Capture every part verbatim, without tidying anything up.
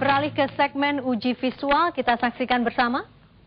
beralih ke segmen uji visual, kita saksikan bersama.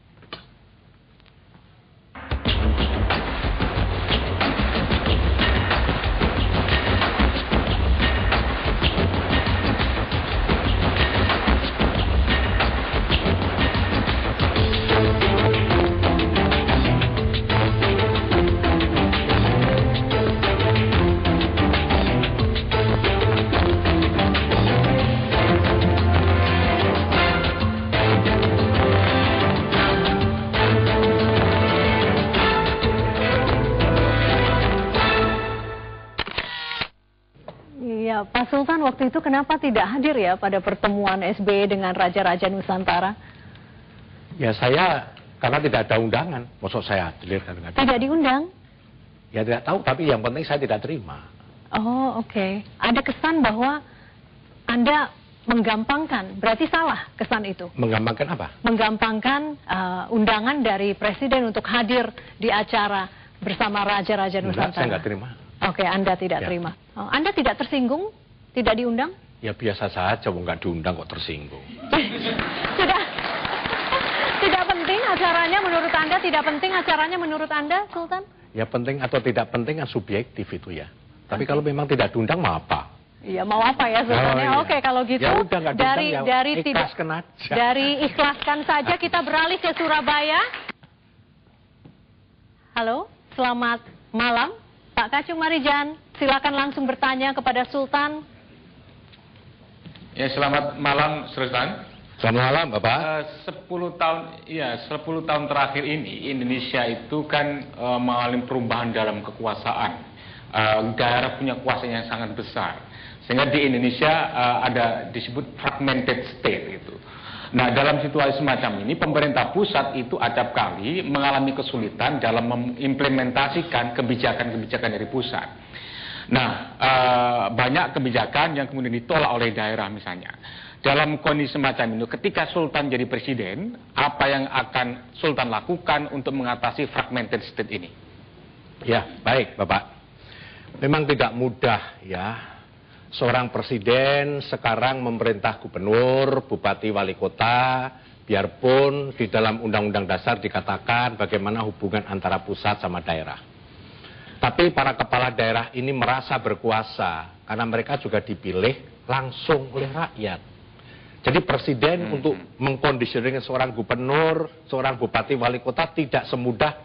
Ya, Pak Sultan waktu itu kenapa tidak hadir ya pada pertemuan S B Y dengan Raja-Raja Nusantara? Ya saya, karena tidak ada undangan, maksud saya hadir kan? Tidak diundang? Ya tidak tahu, tapi yang penting saya tidak terima. Oh oke, okay. Ada kesan bahwa Anda menggampangkan, berarti salah kesan itu? Menggampangkan apa? Menggampangkan uh, undangan dari Presiden untuk hadir di acara bersama Raja-Raja Nusantara. Enggak, saya nggak terima. Oke, okay, Anda tidak ya. terima. Oh, Anda tidak tersinggung? Tidak diundang? Ya biasa saja, nggak diundang kok tersinggung. Sudah. Tidak penting acaranya menurut Anda? Tidak penting acaranya menurut Anda, Sultan? Ya penting atau tidak penting kan subjektif itu ya. Tapi okay. kalau memang tidak diundang mau apa? Iya mau apa ya Sultan? Oh, iya. Oke kalau gitu ya udah, diundang, dari ya, dari tidak aja. dari ikhlaskan saja kita beralih ke Surabaya. Halo, selamat malam. Pak Kacung Marijan, silakan langsung bertanya kepada Sultan. Ya, selamat malam, Sultan. Selamat malam, Bapak. Uh, sepuluh tahun, ya, sepuluh tahun terakhir ini Indonesia itu kan uh, mengalami perubahan dalam kekuasaan. Uh, daerah punya kuasa yang sangat besar, sehingga di Indonesia uh, ada disebut fragmented state itu. Nah, dalam situasi semacam ini, pemerintah pusat itu acap kali mengalami kesulitan dalam mengimplementasikan kebijakan-kebijakan dari pusat. Nah, eh, banyak kebijakan yang kemudian ditolak oleh daerah misalnya. Dalam kondisi semacam itu, ketika Sultan jadi presiden, apa yang akan Sultan lakukan untuk mengatasi fragmented state ini? Ya, baik Bapak. Memang tidak mudah ya. Seorang presiden sekarang memerintah gubernur, bupati, wali kota, biarpun di dalam undang-undang dasar dikatakan bagaimana hubungan antara pusat sama daerah. Tapi para kepala daerah ini merasa berkuasa, karena mereka juga dipilih langsung oleh rakyat. Jadi presiden hmm. untuk mengkondisioningkan seorang gubernur, seorang bupati, wali kota tidak semudah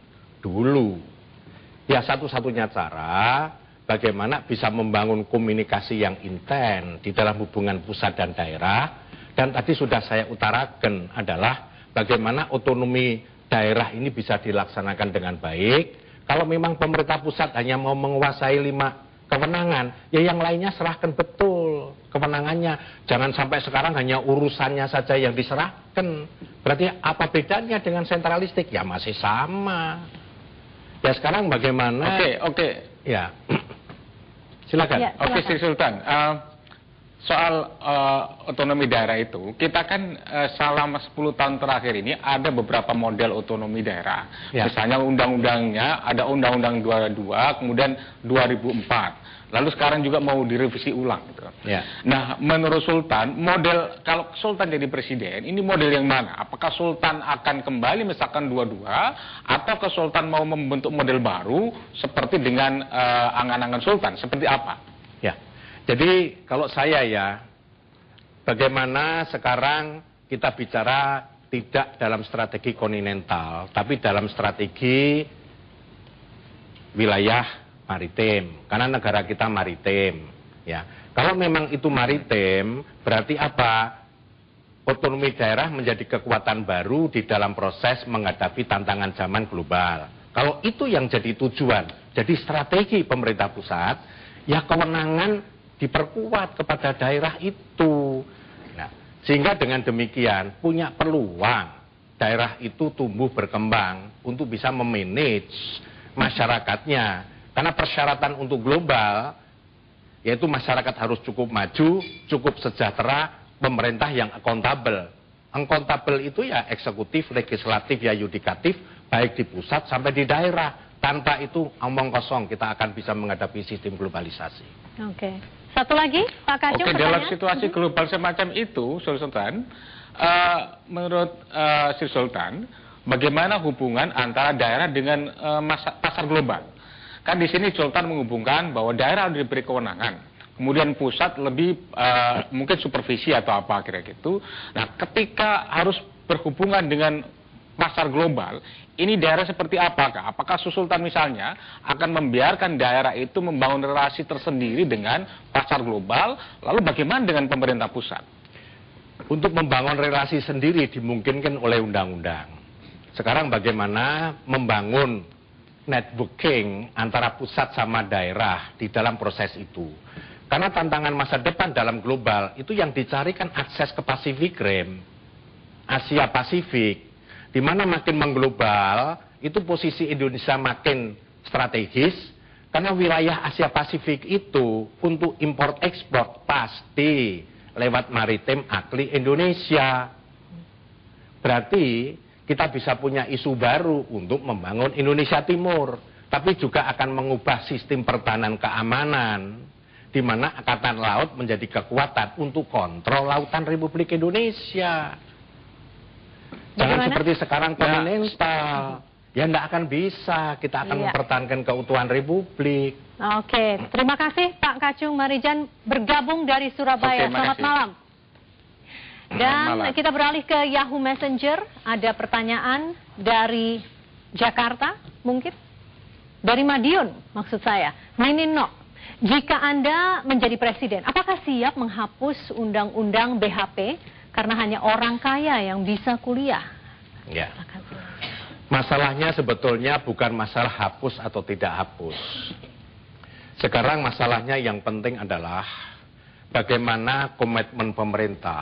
dulu. Ya satu-satunya cara, bagaimana bisa membangun komunikasi yang intens di dalam hubungan pusat dan daerah. Dan tadi sudah saya utarakan adalah bagaimana otonomi daerah ini bisa dilaksanakan dengan baik. Kalau memang pemerintah pusat hanya mau menguasai lima kewenangan, ya yang lainnya serahkan betul kewenangannya. Jangan sampai sekarang hanya urusannya saja yang diserahkan. Berarti apa bedanya dengan sentralistik? Ya masih sama. Ya sekarang bagaimana? Oke, oke. Ya. Silakan. Ya, silakan. Oke, Sri Sultan. Uh, soal uh, otonomi daerah itu, kita kan uh, selama sepuluh tahun terakhir ini ada beberapa model otonomi daerah. Ya. Misalnya undang-undangnya ada Undang-Undang dua puluh dua, kemudian dua ribu empat. Lalu sekarang juga mau direvisi ulang. Gitu. Ya. Nah, menurut Sultan, model kalau Sultan jadi presiden, ini model yang mana? Apakah Sultan akan kembali misalkan dua puluh dua, atau ke Sultan mau membentuk model baru seperti dengan uh, angan-angan Sultan? Seperti apa? Ya, jadi kalau saya ya, bagaimana sekarang kita bicara tidak dalam strategi kontinental, tapi dalam strategi wilayah maritim, karena negara kita maritim, ya. Kalau memang itu maritim, berarti apa? Otonomi daerah menjadi kekuatan baru di dalam proses menghadapi tantangan zaman global. Kalau itu yang jadi tujuan, jadi strategi pemerintah pusat, ya kewenangan diperkuat kepada daerah itu. Nah, sehingga dengan demikian punya peluang daerah itu tumbuh berkembang untuk bisa memanage masyarakatnya. Karena persyaratan untuk global, yaitu masyarakat harus cukup maju, cukup sejahtera, pemerintah yang akuntabel. Akuntabel itu ya eksekutif, legislatif, ya yudikatif, baik di pusat sampai di daerah. Tanpa itu omong kosong kita akan bisa menghadapi sistem globalisasi. Oke. Satu lagi, Pak Kacung. Oke, dalam situasi global semacam itu, Sultan, uh, menurut uh, si Sultan, bagaimana hubungan antara daerah dengan uh, masa, pasar global? Kan di sini Sultan menghubungkan bahwa daerah diberi kewenangan, kemudian pusat lebih uh, mungkin supervisi atau apa kira gitu. Nah, ketika harus berhubungan dengan pasar global, ini daerah seperti apakah? Apakah Sultan misalnya akan membiarkan daerah itu membangun relasi tersendiri dengan pasar global? Lalu bagaimana dengan pemerintah pusat? Untuk membangun relasi sendiri dimungkinkan oleh undang-undang. Sekarang bagaimana membangun networking antara pusat sama daerah di dalam proses itu? Karena tantangan masa depan dalam global itu yang dicarikan akses ke Pacific Rim, Asia Pasifik. Di mana makin mengglobal, itu posisi Indonesia makin strategis, karena wilayah Asia Pasifik itu untuk import ekspor pasti lewat maritim akli Indonesia. Berarti kita bisa punya isu baru untuk membangun Indonesia Timur, tapi juga akan mengubah sistem pertahanan keamanan, di mana Angkatan Laut menjadi kekuatan untuk kontrol lautan Republik Indonesia. Jangan Bagaimana? seperti sekarang kontinental. Ya enggak akan bisa, kita akan Iya. mempertahankan keutuhan Republik. Oke, terima kasih Pak Kacung Marijan bergabung dari Surabaya. Oke, Selamat makasih. malam. Dan malam. kita beralih ke Yahoo Messenger. Ada pertanyaan dari Jakarta, mungkin? Dari Madiun, maksud saya. Ninino, jika Anda menjadi presiden, apakah siap menghapus undang-undang B H P karena hanya orang kaya yang bisa kuliah? Ya. Masalahnya sebetulnya bukan masalah hapus atau tidak hapus. Sekarang masalahnya yang penting adalah bagaimana komitmen pemerintah.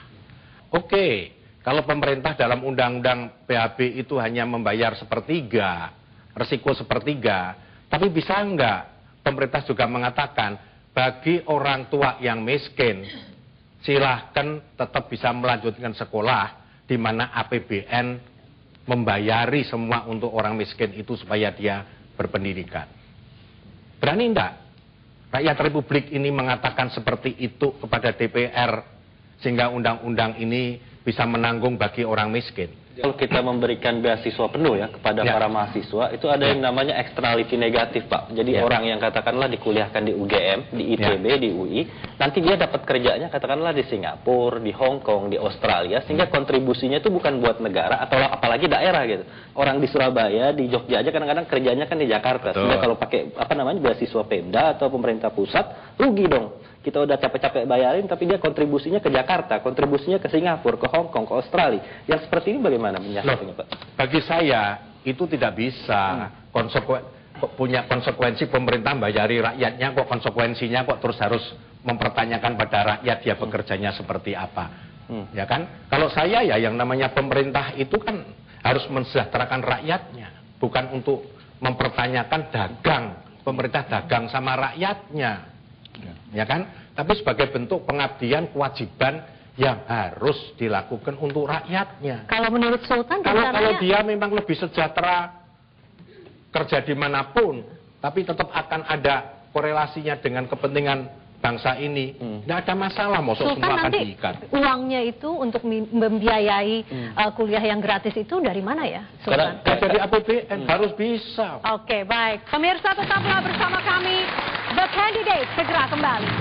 Oke, kalau pemerintah dalam undang-undang P H B itu hanya membayar sepertiga, resiko sepertiga, tapi bisa enggak pemerintah juga mengatakan bagi orang tua yang miskin, silahkan tetap bisa melanjutkan sekolah, di mana A P B N membayari semua untuk orang miskin itu supaya dia berpendidikan. Berani enggak rakyat Republik ini mengatakan seperti itu kepada D P R, sehingga undang-undang ini bisa menanggung bagi orang miskin? Kalau kita memberikan beasiswa penuh ya kepada Ya. para mahasiswa, itu ada Ya. yang namanya externality negatif, Pak. Jadi Ya. orang yang katakanlah dikuliahkan di U G M, di I T B, Ya. di U I, nanti dia dapat kerjanya katakanlah di Singapura, di Hong Kong, di Australia, sehingga kontribusinya itu bukan buat negara atau apalagi daerah gitu. Orang di Surabaya, di Jogja aja kadang-kadang kerjanya kan di Jakarta. Betul. Sehingga kalau pakai apa namanya beasiswa Pemda atau pemerintah pusat, rugi dong. Kita udah capek-capek bayarin, tapi dia kontribusinya ke Jakarta, kontribusinya ke Singapura, ke Hong Kong, ke Australia. Yang seperti ini bagaimana menyiasatinya, Pak? Bagi saya itu tidak bisa konsekuen, punya konsekuensi pemerintah bayari rakyatnya, kok konsekuensinya kok terus harus mempertanyakan pada rakyat dia bekerjanya seperti apa. Hmm. Ya kan? Kalau saya ya yang namanya pemerintah itu kan harus mensejahterakan rakyatnya, bukan untuk mempertanyakan dagang, pemerintah dagang sama rakyatnya. Ya kan? Tapi sebagai bentuk pengabdian, kewajiban yang harus dilakukan untuk rakyatnya. Kalau menurut Sultan, Kalau kalau rencananya dia memang lebih sejahtera kerja dimanapun, tapi tetap akan ada korelasinya dengan kepentingan bangsa ini, tidak ada masalah. Maksud Sultan semua akan nanti diikat. uangnya itu untuk mi- membiayai Hmm. uh, kuliah yang gratis itu dari mana ya, Sultan? Karena- Ya, jadi A P B N harus bisa. Oke, baik. Pemirsa tetaplah bersama kami. The Candidate segera kembali.